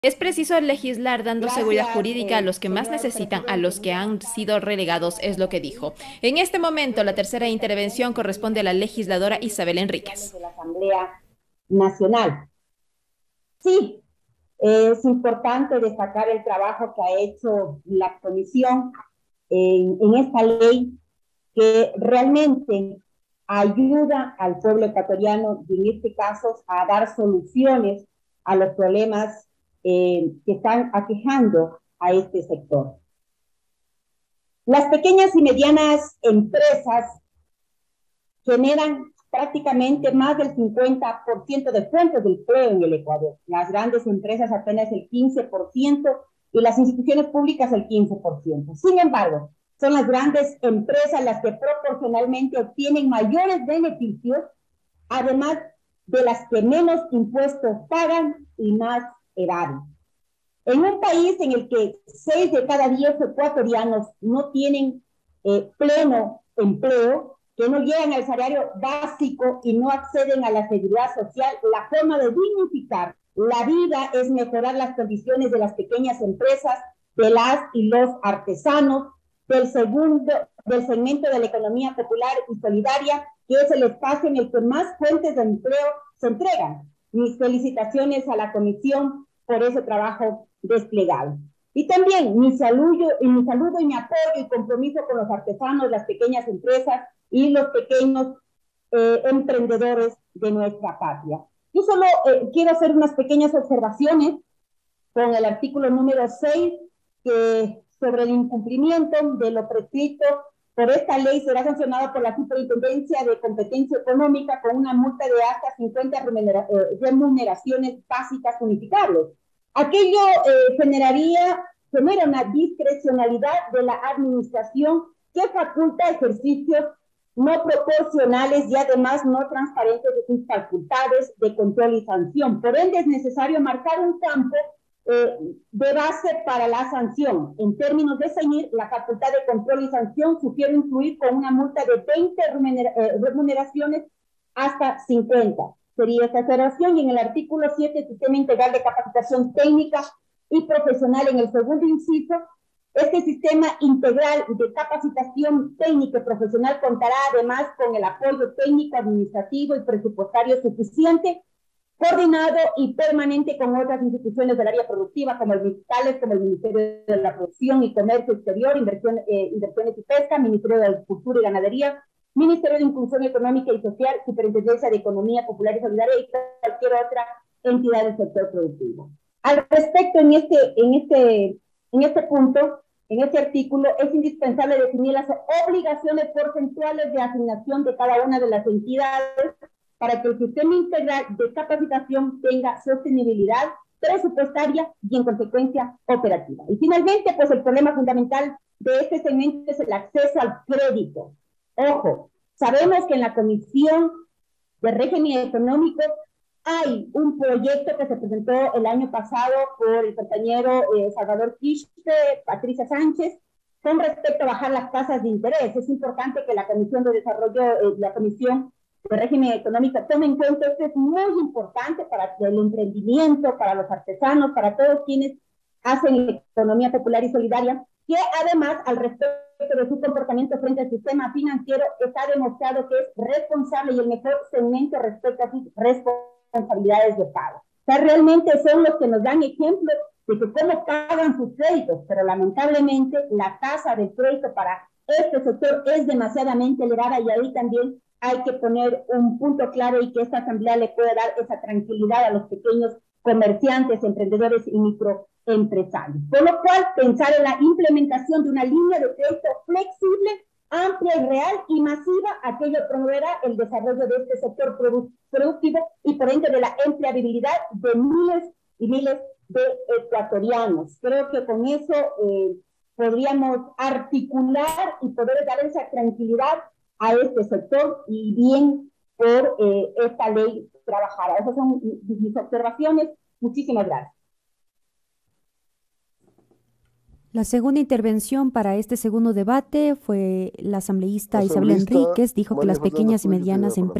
Es preciso legislar dando seguridad Gracias, jurídica a los que más señor necesitan, a presidente. los que Muchas han sido gracias. relegados, es lo que dijo. En este momento, la tercera intervención corresponde a la legisladora Isabel Enríquez. De la Asamblea Nacional. Sí, es importante destacar el trabajo que ha hecho la comisión en esta ley que realmente ayuda al pueblo ecuatoriano y en este caso a dar soluciones a los problemas que están aquejando a este sector. Las pequeñas y medianas empresas generan prácticamente más del 50% de fuentes de empleo en el Ecuador. Las grandes empresas apenas el 15% y las instituciones públicas el 15%. Sin embargo, son las grandes empresas las que proporcionalmente obtienen mayores beneficios, además de las que menos impuestos pagan y más evaden. En un país en el que 6 de cada 10 ecuatorianos no tienen pleno empleo, que no llegan al salario básico y no acceden a la seguridad social, la forma de dignificar la vida es mejorar las condiciones de las pequeñas empresas, de las y los artesanos, del segmento de la economía popular y solidaria, que es el espacio en el que más fuentes de empleo se entregan. Mis felicitaciones a la comisión por ese trabajo desplegado. Y también mi saludo y mi apoyo y compromiso con los artesanos, las pequeñas empresas y los pequeños emprendedores de nuestra patria. Yo solo quiero hacer unas pequeñas observaciones con el artículo número 6, que sobre el incumplimiento de lo prescrito por esta ley será sancionado por la Superintendencia de Competencia Económica con una multa de hasta 50 remuneraciones básicas unificables. Aquello genera una discrecionalidad de la administración que faculta ejercicios no proporcionales y además no transparentes de sus facultades de control y sanción. Por ende, es necesario marcar un campo de base para la sanción. En términos de ceñir la facultad de control y sanción, sugiero incluir con una multa de 20 remuneraciones hasta 50. Sería esta observación. Y en el artículo 7, Sistema Integral de Capacitación Técnica y Profesional, en el segundo inciso, este sistema integral de capacitación técnica y profesional contará además con el apoyo técnico, administrativo y presupuestario suficiente, coordinado y permanente con otras instituciones del área productiva, como el Ministerio de la Producción y Comercio Exterior, Inversiones y Pesca, Ministerio de Agricultura y Ganadería, Ministerio de Inclusión Económica y Social, Superintendencia de Economía Popular y Solidaria y cualquier otra entidad del sector productivo. Al respecto, en este punto, en este artículo, es indispensable definir las obligaciones porcentuales de asignación de cada una de las entidades para que el sistema integral de capacitación tenga sostenibilidad presupuestaria y en consecuencia operativa. Y finalmente, pues el problema fundamental de este segmento es el acceso al crédito. Ojo, sabemos que en la Comisión de Régimen Económico hay un proyecto que se presentó el año pasado por el compañero Salvador Quispe, Patricia Sánchez, con respecto a bajar las tasas de interés. Es importante que la Comisión de Desarrollo, la Comisión de Régimen Económico tome en cuenta. Esto es muy importante para el emprendimiento, para los artesanos, para todos quienes hacen economía popular y solidaria, que además al respecto de su comportamiento frente al sistema financiero está demostrado que es responsable y el mejor segmento respecto a sus responsabilidades de pago. O sea, realmente son los que nos dan ejemplo de que cómo pagan sus créditos, pero lamentablemente la tasa de crédito para este sector es demasiadamente elevada y ahí también hay que poner un punto claro y que esta asamblea le pueda dar esa tranquilidad a los pequeños comerciantes, emprendedores y microempresarios. Por lo cual, pensar en la implementación de una línea de crédito flexible, amplia y real y masiva, aquello promoverá el desarrollo de este sector productivo y por ende de la empleabilidad de miles y miles de ecuatorianos. Creo que con eso podríamos articular y poder dar esa tranquilidad a este sector y bien por esta ley trabajada. Esas son mis observaciones. Muchísimas gracias. La segunda intervención para este segundo debate fue la asambleísta La Isabel asambleísta Enríquez, dijo que María las Jordana pequeñas y Flores, tiene medianas la palabra. empresas